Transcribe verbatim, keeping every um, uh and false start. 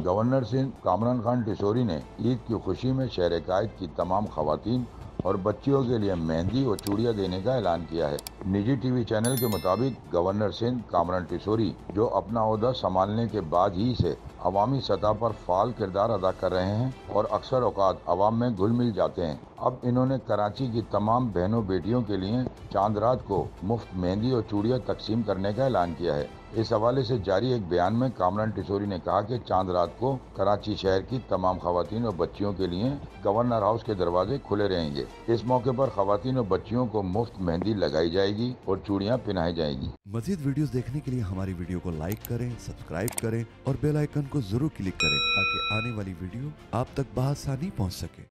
Governor Sindh Kamran Khan Tessori ने ईद की खुशी में शहर कायद की तमाम खवातीन और बच्चियों के लिए मेहंदी और चूड़ियां देने का ऐलान किया है। निजी टीवी चैनल के मुताबिक गवर्नर सिंध कामरान टिसोरी, जो अपना ओहदा संभालने के बाद ही से अवामी सतह पर फाल किरदार अदा कर रहे हैं और अक्सर औकात अवाम में घुल मिल जाते हैं, अब इन्होंने कराची की तमाम बहनों बेटियों के लिए चांद रात को मुफ्त मेहंदी और चूड़ियां तकसीम करने का ऐलान किया है। इस हवाले से जारी एक बयान में कामरान टिसोरी ने कहा कि चांद रात को कराची शहर की तमाम खवातीन और बच्चियों के लिए गवर्नर हाउस के दरवाजे खुले रहेंगे। इस मौके पर खवातीन और बच्चियों को मुफ्त मेहंदी लगाई जाएगी और चूड़ियां पहनाई जाएगी। मजीद वीडियोस देखने के लिए हमारी वीडियो को लाइक करें, सब्सक्राइब करें और बेल आइकन को जरूर क्लिक करें ताकि आने वाली वीडियो आप तक बआसानी पहुंच सके।